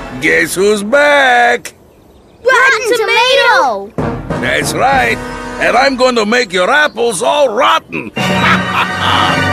Guess who's back? Rotten Tomato! That's right. And I'm going to make your apples all rotten.